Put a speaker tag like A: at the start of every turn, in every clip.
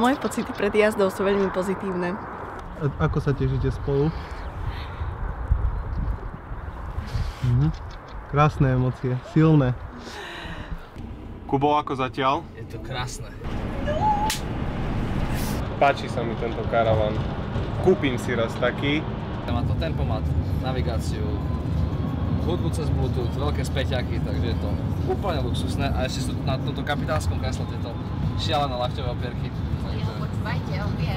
A: Moje pocity pred jazdou sú veľmi pozitívne.
B: Ako sa tešíte spolu? Krásne emócie, silné. Kubo, ako zatiaľ?
C: Je to krásne.
B: Páči sa mi tento karavan. Kúpim si raz taký.
C: Má to tempomat, navigáciu, hudbu cez Bluetooth, veľké späťaky, takže je to úplne luxusné. A ešte sú na tomto kapitánskom kresle tieto šialené lakťové opierky.
D: Počúvajte, on vie.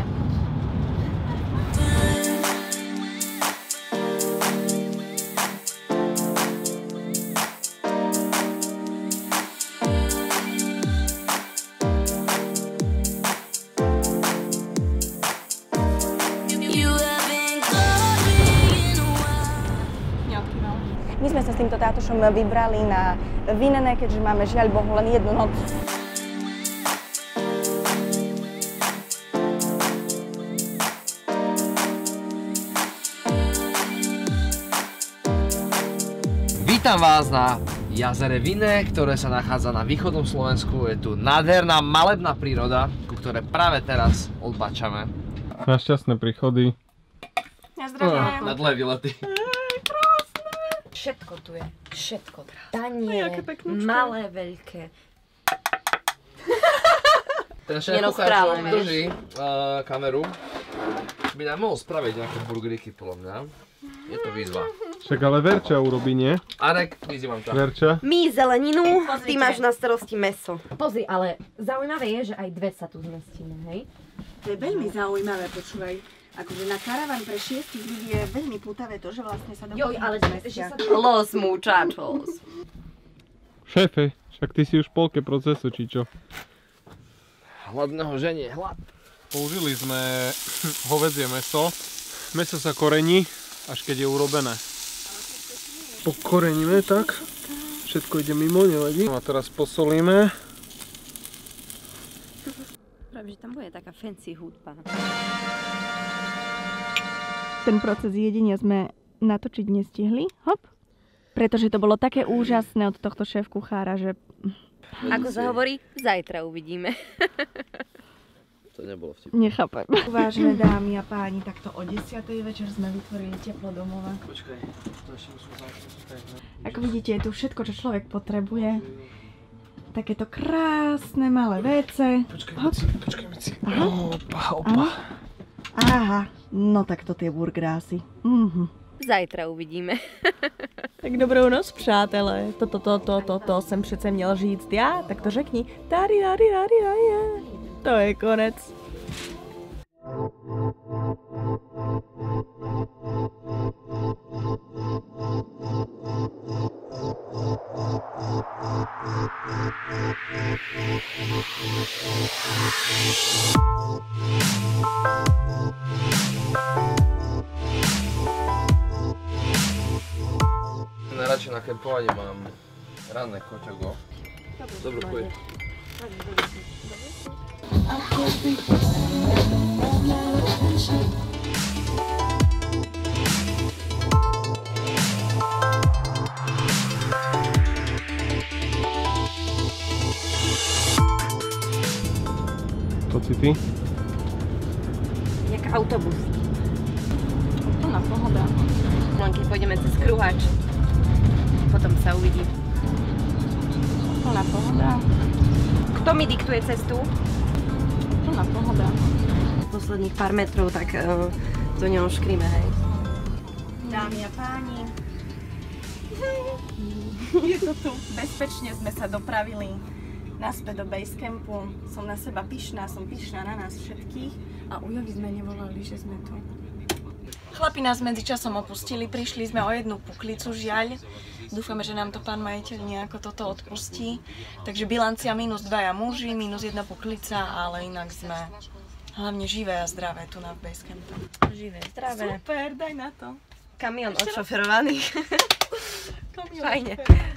A: My sme sa s týmto tátošom vybrali na Vinene, keďže máme žiaľ Bohu len jednu noc.
C: Vítam vás na jazere Vinné, ktoré sa nachádza na východnom Slovensku. Je tu nádherná malebná príroda, ku ktorej práve teraz odbačame.
B: Na šťastné príchody.
A: Pozdravujem.
C: Na dlhé výlety.
D: Všetko tu je. Všetko. Tanie, malé, veľké.
C: Ten šéf kuchár, čo drží kameru, by nám mohol spraviť nejaké burgeríky, podľa mňa. Je to výzva.
B: Však ale Verča urobí, nie?
C: Arek, vyzývam ťa.
B: Verča?
E: My zeleninu, ty máš na starosti mäso.
D: Pozri, ale zaujímavé je, že aj dve sa tu zmestíme, hej?
A: To je veľmi zaujímavé, počúvaj. Akože na karavan pre 6 ľudí je veľmi pútavé to, že vlastne sa
D: Joj, ale že sa tu...
E: Los muchachos.
B: Šéfe, však ty si už v polke procesu, či čo?
C: Hladného ženie, hlad.
B: Použili sme hovädzie mäso. Mäso sa korení, až keď je urobené. Pokoreníme tak. Všetko ide mimo, nevadí. A teraz posolíme.
E: Práve, že tam bude taká fancy hudba.
A: Ten proces jedenia sme natočiť nestihli, hop. Pretože to bolo také úžasné od tohto šéf kuchára, že...
E: Ako sa hovorí, zajtra uvidíme.
C: To nebolo vtipné.
A: Nechápem. Vážené dámy a páni, takto o 10. večer sme vytvorili teplo domova.
C: Počkaj, to ešte musím zamknúť.
A: Ako vidíte, je tu všetko, čo človek potrebuje. Takéto krásne malé WC.
C: Počkaj, Mici. Opa.
A: Aha, no tak to tie burgerásy.
E: Zajtra uvidíme.
A: Tak dobrou noc, přátelé. To jsem přece měl říct já, tak to řekni. To je konec.
C: Najradšej na kempovaní mám ranné koťogo. Dobrú chuť.
B: Pocity?
E: Jak autobus.
A: Plná pohoda.
E: Len keď pôjdeme cez kruhač. Potom sa uvidí.
A: Plná pohoda.
E: Kto mi diktuje cestu?
A: Plná pohoda.
E: Posledných pár metrov, tak to neoškríme, hej.
A: Dámy a páni, je to tu. Bezpečne sme sa dopravili naspäť do basecampu. Som na seba pyšná, som pyšná na nás všetkých. A Ujovi sme nevolali, že sme tu. Chlapi nás medzičasom opustili, prišli sme o jednu puklicu, žiaľ. Dúfame, že nám to pán majiteľ nejako toto odpustí. Takže bilancia -2 muži, -1 puklica, ale inak sme hlavne živé a zdravé tu na basecampu.
E: Živé, zdravé.
A: Super, daj na to.
E: Kamión odšoferovaný.
A: Kamión
E: Fajne.
A: odšoferovaný.